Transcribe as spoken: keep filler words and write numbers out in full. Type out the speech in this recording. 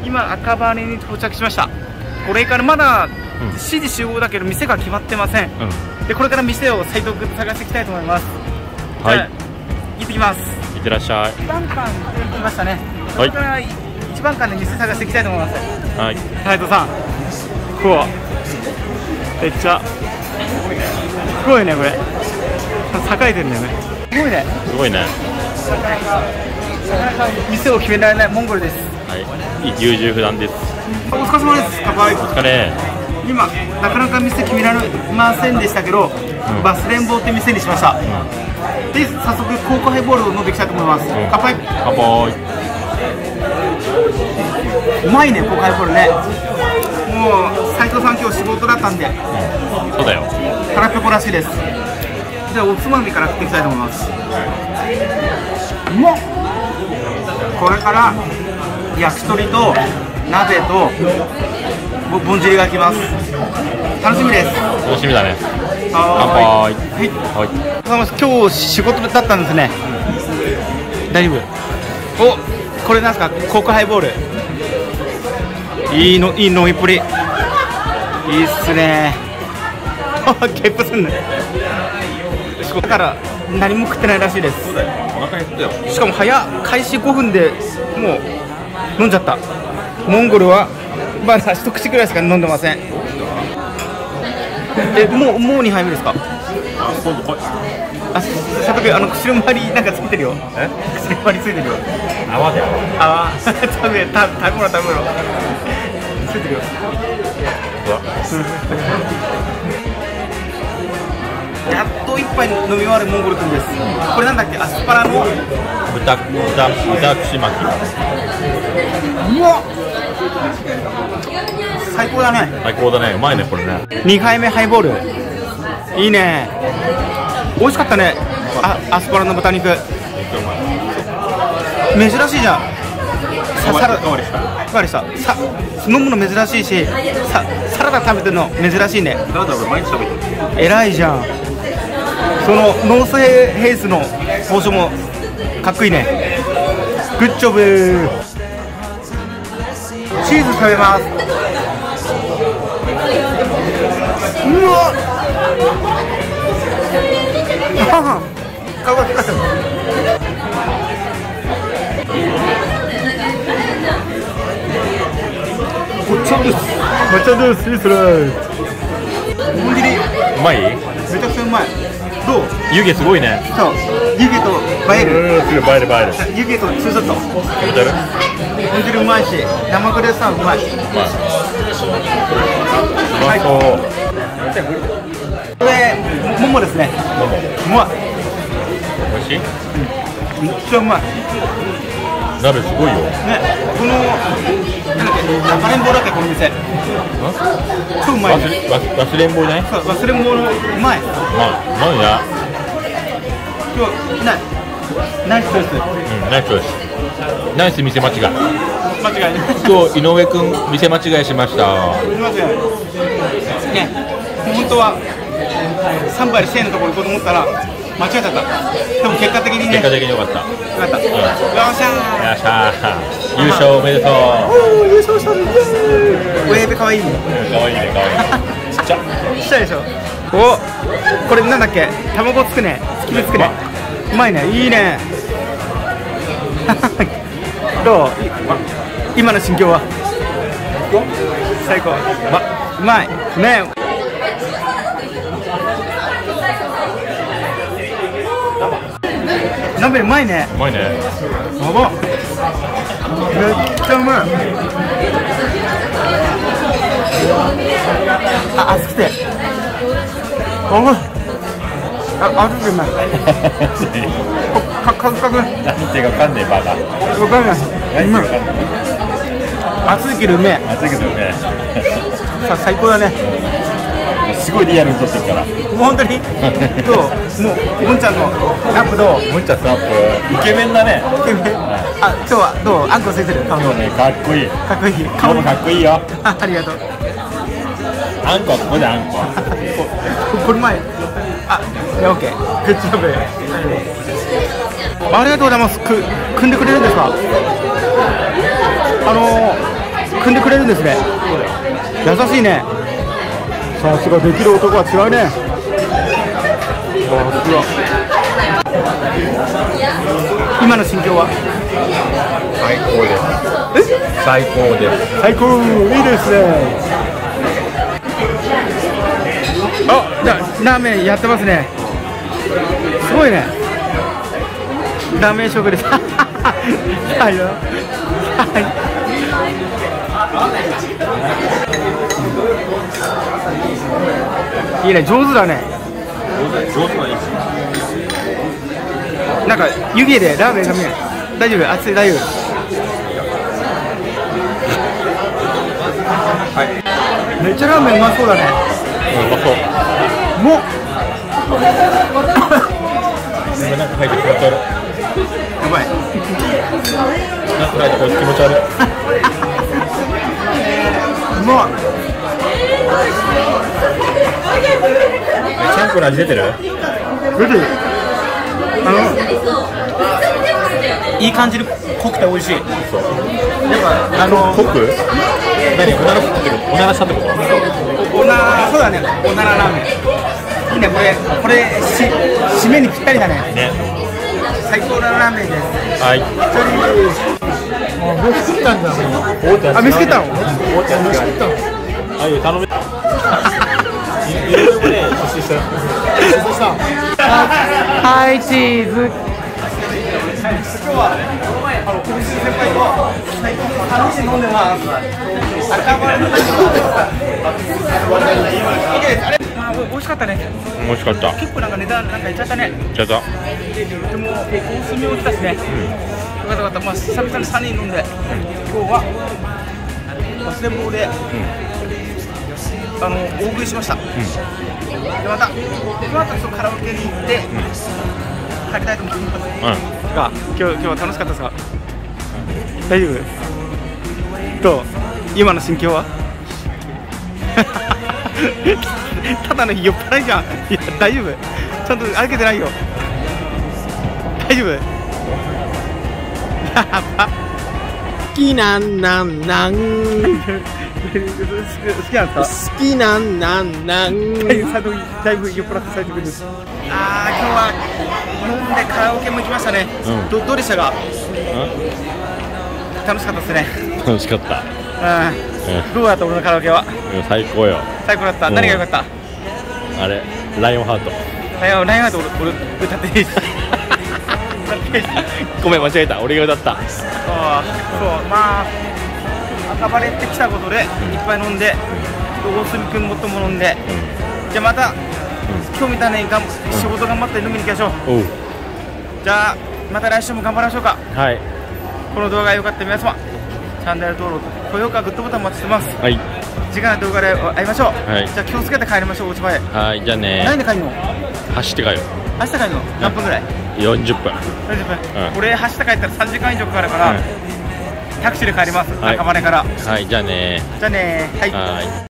今赤羽に到着しました。これからまだしちじ集合だけど店が決まってません、うん、でこれから店を斉藤君と探していきたいと思います。はい、行ってきます。 いってらっしゃい。 いちばんかんって言ってましたね。これからいちばんかんで店探していきたいと思います。はい、斉藤さん、こうめっちゃすごいね、これ栄えてるんだよね。すごいね、 すごいね。 なかなかなかなか店を決められないモンゴルです。 はい、優柔不断です。 お疲れ様です。乾杯。 お疲れ。 今なかなか店決められませんでしたけど、うん、バスレンボーって店にしました、うん、で早速コークハイボールを飲んでいきたいと思います、うん、乾杯。 乾杯。 うまいね、コークハイボールね。もう斉藤さん今日仕事だったんで、うん、 そうだよ、 腹ペコらしいです。じゃあおつまみから食っていきたいと思います、うん、うまっ。これから焼き鳥と鍋とぼんじりが来ます。楽しみです。 楽しみだね。乾杯。はい。はい。 今日仕事だったんですね。大丈夫。お、これなんですか、コークハイボール。いいの、いい飲みっぷり。いいっすね。ゲップすんね。だから何も食ってないらしいです。 お腹減ったよ。 しかも早開始ごふんでもう飲んじゃった。モンゴルはまだ一口ぐらいしか飲んでません。え、もうもうにはいめですか。あ、佐藤君、あの薬の周りなんかついてるよ。え、薬の周りついてるよ。 泡で泡。食べ食べた食べ物食べ物ついてるよ。やっと一杯飲み終わるモンゴル君です。これなんだっけ、アスパラの豚豚豚串巻き。 うわ、最高だね。 最高だね、うまいねこれね。 にはいめハイボールいいね。美味しかったね。あ、アスパラの豚肉珍しいじゃん。さサラダおかわりしたおかわりしたさ、飲むの珍しいし、さサラダ食べてるの珍しいね。 サラダ俺毎日食べてる。 偉いじゃん。そのノースヘイスの報酬もかっこいいね。グッジョブ。チーズ食べます。うわっ、ああ、かわいい。お茶です。お茶です。いいっすね。ぼんじりうまい？ めちゃくちゃうまい。どう？ 湯気すごいね。 そう、湯気と映える。 うん、すごい映える映える。 湯気とツーショット。 食べてる？ ぼんじりうまいし、生クリさんうまい。うまい。 最高。 これももですね。 もも。 うまい。 美味しい？ うん、めっちゃうまい。 鍋すごいよ。 ね、このなんだっけ、赤レンボーだっけこの店。超うまいね。 忘れんぼうじゃない？ そう、忘れんぼうのうまい。 まあ、うまいな。 今日なナイスチョイス。 うん、ナイスチョイス。ナイス店間違い。 間違いない。 今日井上くん店間違いしました。 すみません。ね、本当は三杯でせんえんのところ行こうと思ったら間違えちゃった。でも結果的にね。 結果的に良かった。 良かった。うん、よっしゃー。 よっしゃー。優勝おめでとう。 おお、優勝したね。親指可愛い。 可愛いね、可愛い。ちっちゃ。 ちっちゃいでしょ。お、これなんだっけ、卵つくね、つきめつくね。うまいね、いいね。どう？今の心境は？最高。ま、うまいね。鍋うまいね。 うまいね。 やば。めっちゃうまい。あ、熱くて。おい。あ、熱くてうまい。か、か、か、か。 何てかわかんねえバカ。 わかんない。うまい。熱いけどうめえ。 熱いけどうめえ。 さあ、最高だね。 すごいリアルに撮ってるから。 本当に。どう？もうもんちゃんのアップどう？ もんちゃんのアップイケメンだね。 イケメン。あ、今日はどう？あんこついてる。 今日ね、かっこいい。 かっこいい。 顔もかっこいいよ。 あ、ありがとう。 あんこはここであんこ。 これ前。あ、いや、オッケー。グッジョブ。ありがとうございます。く、組んでくれるんですか？あのー、 組んでくれるんですね。優しいね。さすができる男は違うね。今の心境は？ 最高です。 え？ 最高です。 最高、いいですね。あ、じゃあラーメンやってますね。すごいね。ラーメン食です。はいよ。いいね、上手だね。 上手な位置。 なんか湯気でラーメンが見える。大丈夫？熱い、大丈夫。 はい。 めっちゃラーメンうまそうだね。 うまそう。 もう。 でもなんか入って気持ち悪い。 やばい。 なんか入ってこいつ気持ち悪い。 うまい。 ちゃんこの味出てる？ 出てる。あのいい感じに濃くて美味しい。やっぱあの濃く？何？おならしたってこと？おならしたってこと？ おな、そうだね。おならラーメン。いいね、これこれし締めにぴったりだね。 ね。 最高なラーメンです。 はい。 飯食ったんだ。あ、飯食ったの？飯食ったの。 ああいう頼め。いろいろね、出資した。 はい、チーズ。今日はあの小林先輩と最近楽しんで飲んでます。赤羽のまあ美味しかったね。 美味しかった。 結構なんか値段なんかいっちゃったね。 ちゃった。 でも大隅を来たしね。よかったよかった。まあ久々にさんにん飲んで、今日は忘れ物で。あの大食いしました。うん、でまたこの後ちょっとカラオケに行って、うん、帰りたいと思います。うん、が今日今日は楽しかったですか？大丈夫？どう？今の心境は？ただの酔っ払いじゃん。いや大丈夫？ちゃんと歩けてないよ。大丈夫？ 好きなんなんなん好きなんですか？ 好きなんなんなんだいぶ酔っ払って最初です。あー、今日は飲んでカラオケも行きましたね。うん、ど, どうでしたか？うん、楽しかったですね。 楽しかった。 うん、どうだった俺のカラオケは？ 最高よ。 最高だった。何が良かった？ あれ、ライオンハート。 ライオン、ライオンハート俺、俺歌っていいです。 ごめん、間違えた。俺が歌った。 ああ、そう、まあ赤羽って来たことでいっぱい飲んで、大隅君もとも飲んで、うん、じゃあまた、うん、今日みたいにがん仕事頑張って飲みに行きましょう。うん、じゃあまた来週も頑張りましょうか。 はい。 この動画が良かった皆様、チャンネル登録、高評価、グッドボタンお待ちしてます。はい。次回の動画で会いましょう。はい。じゃあ気をつけて帰りましょう、お家まで。 はい、じゃあね。 何で帰るの？ 走って帰る。 走って帰るの？何分ぐらい？ よんじゅっぷん。よんじゅっぷん。うん、俺走って帰ったらさんじかん以上かかるから、うん、タクシーで帰ります。赤羽から。 はい、じゃあね。 じゃあね。はい。 はい。